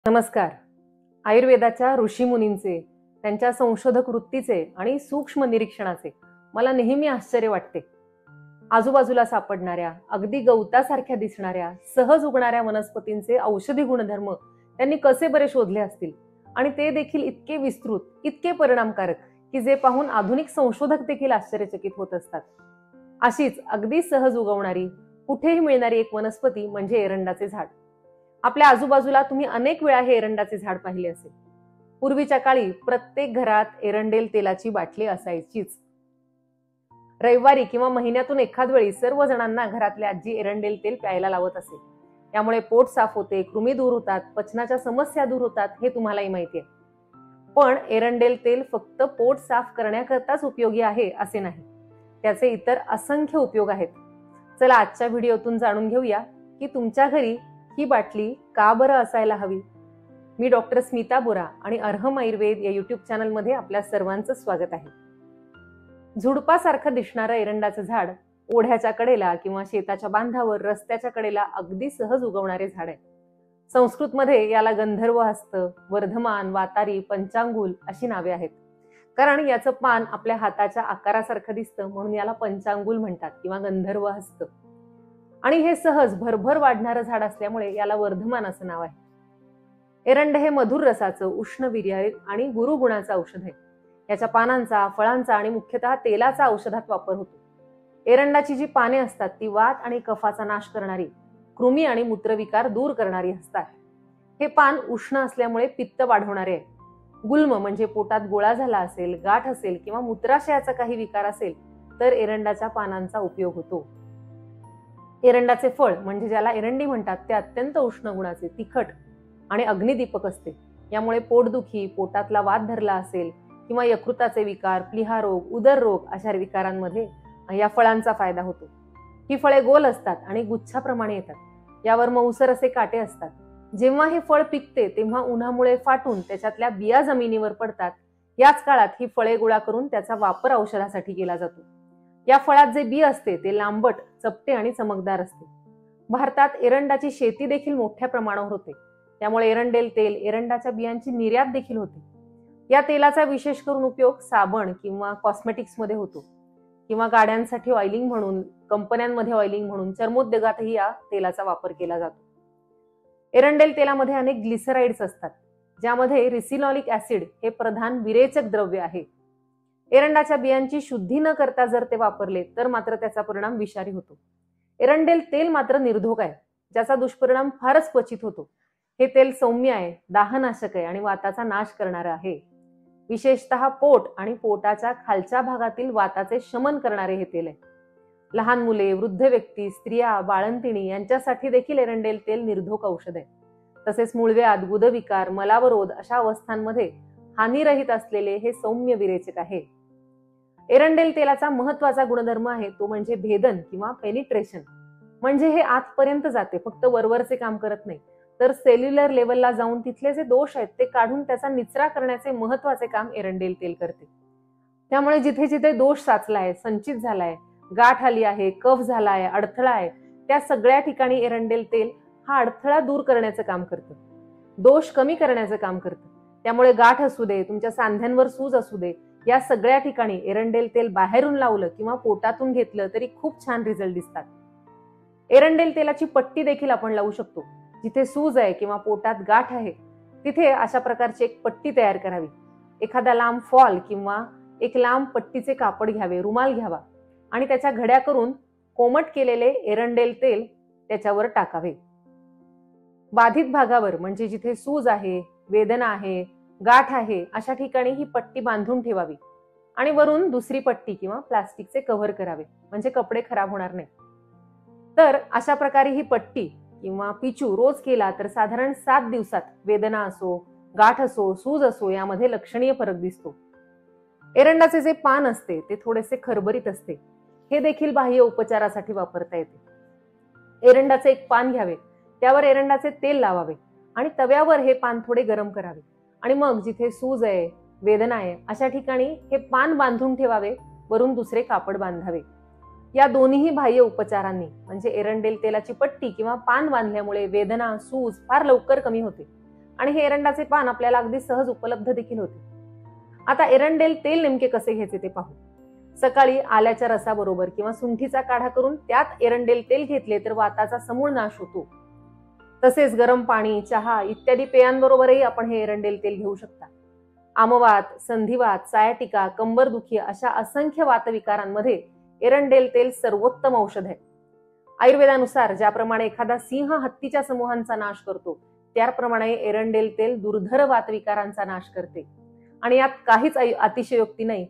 नमस्कार. आयुर्वेदाच्या ऋषीमुनींचे, त्यांच्या संशोधक वृत्तीचे आणि सूक्ष्म निरीक्षणाचे मला नेहमी आश्चर्य वाटते. आजूबाजूला सापडणाऱ्या, अगदी गवतासारख्या दिसणाऱ्या, सहज उगणाऱ्या वनस्पतींचे औषधी गुणधर्म त्यांनी कसे बरे शोधले असतील, आणि ते देखील इतके विस्तृत, इतके परिणामकारक की जे पाहून आधुनिक संशोधक देखील आश्चर्यचकित होत असतात. अशीच अगदी सहज उगवणारी, कुठेही मिळणारी एक वनस्पती म्हणजे एरंडाचे झाड. आपल्या आजूबाजूला तुम्ही अनेक वेळा हे एरंडाचे झाड पाहिले असेल. पूर्वीच्या काळी प्रत्येक घरात एरंडेल तेलाची बाटली असायचीच. रविवारी किंवा महिन्यातून एखाद वेळी सर्व जणांना घरातल्या आजी एरंडेल तेल प्यायला लावत असे. यामुळे पोट साफ होते, कृमी दूर होतात, पचनाच्या समस्या दूर होतात हे तुम्हालाही माहिती आहे. पण एरंडेल तेल फक्त पोट साफ करण्याकरताच उपयोगी आहे असे नाही. त्याचे इतर असंख्य उपयोग आहेत. चला आजच्या व्हिडिओतून जाणून घेऊया की तुमच्या घरी ही बाटली का बरं असायला हवी. मी डॉक्टर स्मिता बोरा आणि अर्हम आयुर्वेद या युट्यूब चॅनलमध्ये आपल्या सर्वांचं स्वागत आहे. झुडपासारखं दिसणारं एरंडाचं झाड ओढ्याच्या कडेला किंवा शेताच्या बांधावर, रस्त्याच्या कडेला अगदी सहज उगवणारे झाड आहे. संस्कृतमध्ये याला गंधर्व हस्त, वर्धमान, वातारी, पंचांगुल अशी नावे आहेत. कारण याचं पान आपल्या हाताच्या आकारासारखं दिसतं म्हणून याला पंचांगुल म्हणतात किंवा गंधर्व हस्त. आणि हे सहज भरभर वाढणारं झाड असल्यामुळे याला वर्धमान असं नाव आहे. एरंड हे मधुर रसाचं, उष्णवीर्य आणि गुरुगुणाचं औषध आहे. याच्या पानांचा, फळांचा आणि मुख्यतः तेलाचा औषधात वापर होतो. एरंडाची जी पाने असतात ती वात आणि कफाचा नाश करणारी, कृमी आणि मूत्रविकार दूर करणारी असतात. हे पान उष्ण असल्यामुळे पित्त वाढवणारे आहे. गुल्म म्हणजे पोटात गोळा झाला असेल, गाठ असेल किंवा मूत्राशयाचा काही विकार असेल तर एरंडाच्या पानांचा उपयोग होतो. एरंडाचे फळ म्हणजे ज्याला एरंडी म्हणतात ते अत्यंत उष्ण गुणाचे, तिखट आणि अग्निदीपक असते. यामुळे पोटदुखी, पोटातला वात धरला असेल किंवा यकृताचे विकार, प्लीहा रोग, उदर रोग अशा विकारांमध्ये या फळांचा फायदा होतो. ही फळे गोल असतात आणि गुच्छाप्रमाणे येतात. यावर मऊसर असे काटे असतात. जेव्हा हे फळ पिकते तेव्हा उन्हामुळे फाटून त्याच्यातल्या बिया जमिनीवर पडतात. याच काळात ही फळे गोळा करून त्याचा वापर औषधासाठी केला जातो. या फळात जे बी असते ते लांबट, चपटे आणि चमकदार असते. भारतात एरंडाची शेती देखील मोठ्या प्रमाणावर होते. त्यामुळे एरंडेल तेल, एरंडाच्या बियांची निर्यात देखील होते. या तेलाचा विशेष करून उपयोग साबण किंवा कॉस्मेटिक्स मध्ये होतो किंवा गाड्यांसाठी ऑइलिंग म्हणून, कंपन्यांमध्ये ऑइलिंग म्हणून, चर्मोद्योगातही या तेलाचा वापर केला जातो. एरंडेल तेलामध्ये अनेक ग्लिसराइड्स असतात ज्यामध्ये रिसिनॉलिक ऍसिड हे प्रधान विरेचक द्रव्य आहे. एरंडाच्या बियांची शुद्धी न करता जर ते वापरले तर मात्र त्याचा परिणाम विषारी होतो. एरंडेल तेल मात्र निर्धोक आहे, ज्याचा दुष्परिणाम फारच क्वचित होतो. हे तेल सौम्य आहे, दाहनाशक आहे आणि वाताचा नाश करणारं आहे. विशेषतः पोट आणि पोटाच्या खालच्या भागातील वाताचे शमन करणारे हे तेल आहे. लहान मुले, वृद्ध व्यक्ती, स्त्रिया, बाळंतिणी यांच्यासाठी देखील एरंडेल तेल निर्धोक औषध आहे. तसेच मूळव्याध, गुदविकार, मलावरोध अशा अवस्थांमध्ये हानिरहित असलेले हे सौम्य विरेचक आहे. एरंडेल तेलाचा महत्वाचा गुणधर्म आहे तो म्हणजे भेदन किंवा पेनिट्रेशन. म्हणजे हे आतपर्यंत जाते, फक्त वरवरचे काम करत नाही, तर सेल्युलर लेवलला जाऊन तिथले जे दोष आहेत ते काढून त्याचा निचरा करण्याचे महत्वाचे काम एरंडेल तेल करते. त्यामुळे जिथे जिथे दोष साचलाय, संचित झालाय, गाठ आली आहे, कफ झालाय, अडथळा आहे, त्या सगळ्या ठिकाणी एरंडेल तेल हा अडथळा दूर करण्याचं काम करतं, दोष कमी करण्याचं काम करतं. त्यामुळे गाठ असू दे, तुमच्या सांध्यांवर सूज असू दे, या सगळ्या ठिकाणी एरंडेल तेल बाहेरून लावलं किंवा पोटातून घेतलं तरी खूप छान रिझल्ट दिसतात. एरंडेल तेलाची पट्टी देखील आपण लावू शकतो. जिथे सूज आहे किंवा पोटात गाठ आहे तिथे अशा प्रकारची एक पट्टी तयार करावी. एखादा लांब फॉल किंवा एक लांब पट्टीचे कापड घ्यावे, रुमाल घ्यावा आणि त्याच्या घड्या करून कोमट केलेले एरंडेल तेल त्याच्यावर टाकावे. बाधित भागावर म्हणजे जिथे सूज आहे, वेदना आहे, गाठ आहे अशा ठिकाणी ही पट्टी बांधून ठेवावी आणि वरून दुसरी पट्टी किंवा प्लास्टिकचे कव्हर करावे, म्हणजे कपडे खराब होणार नाही. तर अशा प्रकारे ही पट्टी किंवा पिचू रोज केला तर साधारण 7 दिवसात वेदना असो, गाठ असो, सूज असो यामध्ये लक्षणीय फरक दिसतो. एरंडाचे जे पान असते ते थोडेसे खरबरीत असते. हे देखील बाह्य उपचारासाठी वापरता येते. एरंडाचे एक पान घ्यावे, त्यावर एरंडाचे तेल लावावे आणि तव्यावर हे पान थोडे गरम करावे आणि मग जिथे सूज आहे, वेदना आहे अशा ठिकाणी हे पान बांधून ठेवावे, वरून दुसरे कापड बांधावे. या दोन्ही बाह्य उपचारांनी म्हणजे एरंडेल तेलाची पट्टी किंवा पान बांधल्यामुळे वेदना, सूज फार लवकर कमी होते आणि हे एरंडाचे पान आपल्याला अगदी सहज उपलब्ध देखील होते. आता एरंडेल तेल नेमके कसे घ्यायचे ते पाहू. सकाळी आल्याच्या रसाबरोबर किंवा सुंठीचा काढा करून त्यात एरंडेल तेल घेतले तर वाताचा समूळ नाश होतो. तसेच गरम पाणी, चहा इत्यादी पेयांबरोबरही आपण हे एरंडेल तेल घेऊ शकता. आमवात, संधिवात, सायाटिका, कंबरदुखी अशा असंख्य वातविकारांमध्ये एरंडेल तेल सर्वोत्तम औषध आहे. आयुर्वेदानुसार ज्याप्रमाणे एखादा सिंह हत्तीच्या समूहांचा नाश करतो, त्याप्रमाणे एरंडेल तेल दुर्धर वातविकारांचा नाश करते. आणि यात काहीच अतिशयोक्ती नाही,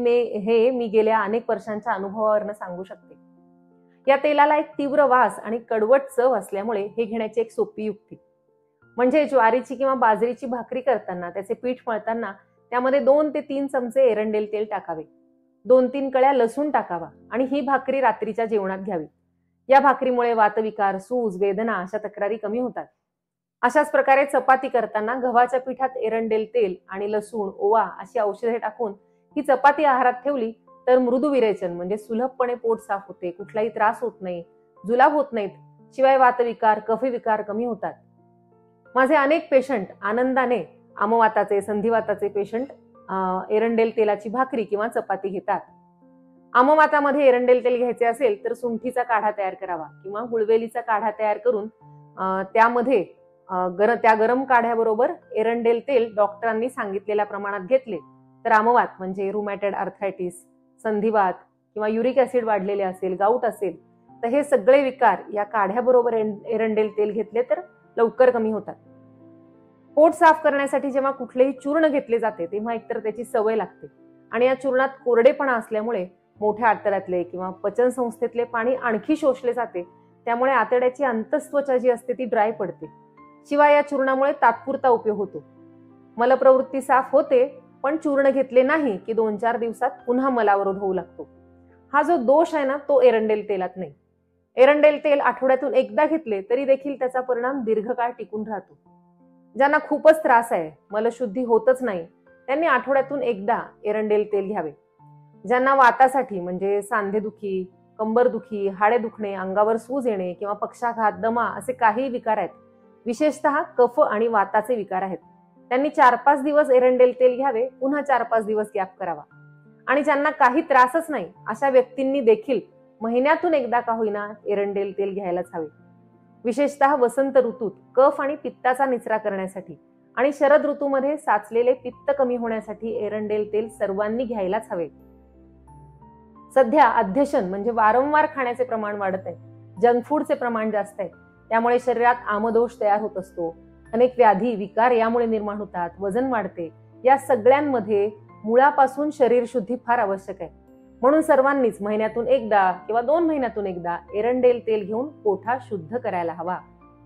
हे मी गेल्या अनेक वर्षांच्या अनुभवावरून सांगू शकते. या तेलाला एक तीव्र वास आणि कडवट चव असल्यामुळे हे घेण्याची एक सोपी युक्ती म्हणजे ज्वारीची किंवा बाजरीची भाकरी करताना त्याचे पीठ मळताना त्यामध्ये 2 ते 3 चमचे एरंडेल तेल टाकावे. 2-3 कळ्या लसूण टाकावा आणि ही भाकरी रात्रीच्या जेवणात घ्यावी. या भाकरीमुळे वातविकार, सूज, वेदना अशा तक्रारी कमी होतात. अशाच प्रकारे चपाती करताना गव्हाच्या पिठात एरंडेल तेल आणि लसूण, ओवा अशी औषधे टाकून ही चपाती आहारात ठेवली तर मृदू विरेचन म्हणजे सुलभपणे पोट साफ होते, कुठलाही त्रास होत नाही, जुलाब होत नाहीत, शिवाय वातविकार, कफविकार कमी होतात. माझे अनेक पेशंट आनंदाने आमवाताचे, संधिवाताचे पेशंट एरंडेल तेलाची भाकरी किंवा चपाती घेतात. आमवातामध्ये एरंडेल तेल घ्यायचे असेल तर सुंठीचा काढा तयार करावा किंवा गुळवेलीचा काढा तयार करून त्यामध्ये त्या गरम काढ्याबरोबर एरंडेल तेल डॉक्टरांनी सांगितलेल्या प्रमाणात घेतले तर आमवात म्हणजे रुमॅटॉइड आर्थरायटिस, संधिवात किंवा युरिक ऍसिड वाढलेले असेल, गाऊट असेल तर हे सगळे विकार या काढ्याबरोबर एरंडेल तेल घेतले तर लवकर कमी होतात. पोट साफ करण्यासाठी जेव्हा कुठलेही चूर्ण घेतले जाते तेव्हा एकतर त्याची सवय लागते आणि या चूर्णात कोरडेपणा असल्यामुळे मोठ्या आतड्यातले किंवा पचन संस्थेतले पाणी आणखी शोषले जाते, त्यामुळे आतड्याची अंतस्त्वचा जी असते ती ड्राय पडते. शिवाय या चूर्णामुळे तात्पुरता उपयोग होतो, मलप्रवृत्ती साफ होते, पण चूर्ण घेतले नाही की 2-4 दिवसात पुन्हा मलावरोध होऊ लागतो. हा जो दोष आहे ना तो एरंडेल तेलात नाही. एरंडेल तेल आठवड्यातून एकदा घेतले तरी देखील त्याचा परिणाम दीर्घकाळ टिकून राहतो. ज्यांना खूपच त्रास आहे, मलशुद्धी होतच नाही, त्यांनी आठवड्यातून एकदा एरंडेल तेल घ्यावे. ज्यांना वातासाठी म्हणजे सांधेदुखी, कंबरदुखी, हाडे दुखणे, अंगावर सूज येणे किंवा पक्षाघात, दमा असे काही विकार आहेत, विशेषतः कफ आणि वाताचे विकार आहेत, त्यांनी 4-5 दिवस एरंडेल तेल घ्यावे, पुन्हा 4-5 दिवस गॅप करावा. आणि ज्यांना काही त्रासच नाही अशा व्यक्तींनी देखील महिन्यातून एकदा का होईना एरंडेल तेल घ्यायलाच हवे. विशेषतः वसंत ऋतूत कफ आणि पित्ताचा निचरा करण्यासाठी आणि शरद ऋतूमध्ये साचलेले पित्त कमी होण्यासाठी एरंडेल तेल सर्वांनी घ्यायलाच हवे. सध्या अध्यशन म्हणजे वारंवार खाण्याचे प्रमाण वाढत आहे, जंक फूडचे प्रमाण जास्त आहे, त्यामुळे शरीरात आमदोष तयार होत असतो, अनेक व्याधी विकार यामुळे निर्माण होतात, वजन वाढते. या सगळ्यांमध्ये मुळापासून शरीर शुद्धी फार आवश्यक आहे. म्हणून सर्वांनीच महिन्यातून एकदा किंवा 2 महिन्यातून एकदा एरंडेल तेल घेऊन कोठा शुद्ध करायला हवा.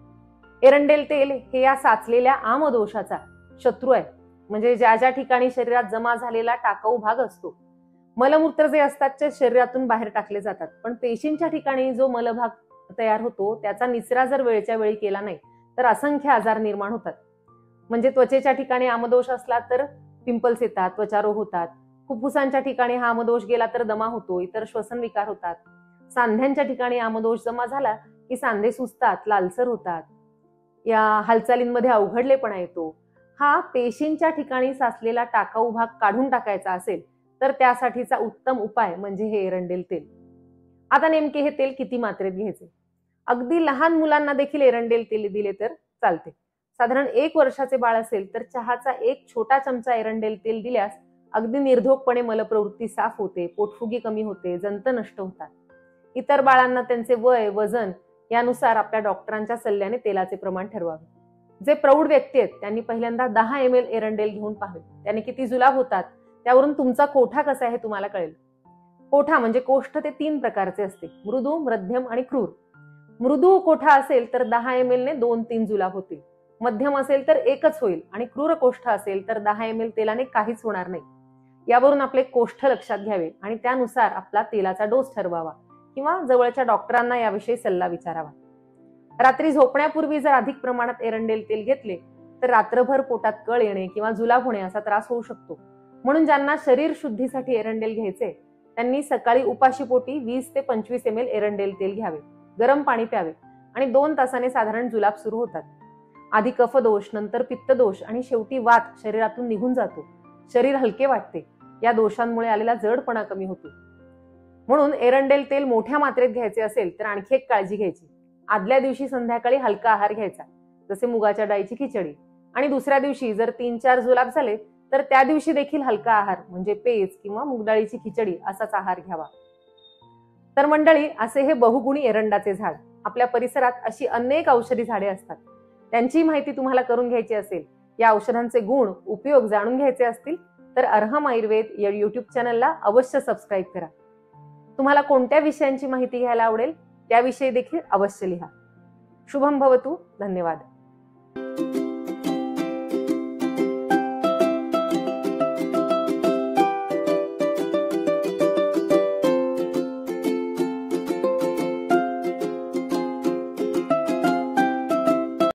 एरंडेल तेल हे या साचलेल्या आमदोषाचा शत्रू आहे. म्हणजे ज्या ज्या ठिकाणी शरीरात जमा झालेला टाकाऊ भाग असतो, मलमूत्र जे असतात ते शरीरातून बाहेर टाकले जातात, पण पेशींच्या ठिकाणी जो मलभाग तयार होतो त्याचा निचरा जर वेळच्या वेळी केला नाही तर असंख्य आजार निर्माण होतात. म्हणजे त्वचेच्या ठिकाणी आमदोष असला तर पिंपल्स येतात, त्वचारोग होतात. फुफ्फुसांच्या ठिकाणी हा आमदोष गेला तर दमा होतो, इतर श्वसन विकार होतात. सांध्यांच्या ठिकाणी आमदोष जमा झाला की सांधे सुजतात, लालसर होतात, या हालचालींमध्ये अवघडलेपणा येतो. हा पेशींच्या ठिकाणी साचलेला टाकाऊ भाग काढून टाकायचा असेल तर त्यासाठीचा उत्तम उपाय म्हणजे हे एरंडेल तेल. आता नेमके हे तेल किती मात्रेत घ्यायचे? अगदी लहान मुलांना देखील एरंडेल तेल दिले तर चालते. साधारण 1 वर्षाचे बाळ असेल तर चहाचा 1 छोटा चमचा एरंडेल तेल दिल्यास अगदी निर्धोकपणे मलप्रवृत्ती साफ होते, पोटफुगी कमी होते, जंत नष्ट होतात. इतर बाळांना त्यांचे वय, वजन यानुसार आपल्या डॉक्टरांच्या सल्ल्याने तेलाचे प्रमाण ठरवावे. जे प्रौढ व्यक्ती आहेत त्यांनी पहिल्यांदा 10 ml एरंडेल घेऊन पाहावे. त्याने किती जुलाब होतात त्यावरून तुमचा कोठा कसा आहे तुम्हाला कळेल. कोठा म्हणजे कोष्ठ ते 3 प्रकारचे असते, मृदू, मध्यम आणि क्रूर. मृदू कोठा असेल तर 10 ml ने 2-3 जुलाब होतील, मध्यम असेल तर 1च होईल आणि क्रूर कोष्ठ असेल तर 10 ml तेलाने काहीच होणार नाही. यावरून आपले कोष्ठ लक्षात घ्यावे आणि त्यानुसार आपला तेलाचा डोस ठरवावा किंवा जवळच्या डॉक्टरांना याविषयी सल्ला विचारावा. रात्री झोपण्यापूर्वी जर अधिक प्रमाणात एरंडेल तेल घेतले तर रात्रभर पोटात कळ येणे किंवा जुलाब होणे असा त्रास होऊ शकतो. म्हणून ज्यांना शरीर शुद्धीसाठी एरंडेल घ्यायचे त्यांनी सकाळी उपाशी पोटी 20 ते 25 ml एरंडेल तेल घ्यावे, गरम पाणी प्यावे आणि 2 तासाने साधारण जुलाब सुरू होतात. आधी कफदोष, नंतर पित्तदोष आणि शेवटी वात शरीरातून निघून जातो. शरीर हलके वाटते. या दोषांमुळे आलेला जडपणा कमी होतो. म्हणून एरंडेल तेल मोठ्या मात्रेत घ्यायचे असेल तर आणखी एक काळजी घ्यायची. आदल्या दिवशी संध्याकाळी हलका आहार घ्यायचा, जसे मुगाच्या डाळीची खिचडी. आणि दुसऱ्या दिवशी जर 3-4 जुलाब झाले तर त्या दिवशी देखील हलका आहार म्हणजे पेज किंवा मुगडाळीची खिचडी असाच आहार घ्यावा. तर मंडळी, असे हे बहुगुणी एरंडाचे झाड. आपल्या परिसरात अशी अनेक औषधी झाडे असतात. त्यांची माहिती तुम्हाला करून घ्यायची असेल, या औषधांचे गुण, उपयोग जाणून घ्यायचे असतील तर अर्हम आयुर्वेद या युट्यूब चॅनलला अवश्य सबस्क्राईब करा. तुम्हाला कोणत्या विषयांची माहिती घ्यायला आवडेल त्याविषयी देखील अवश्य लिहा. शुभम भवतु. धन्यवाद.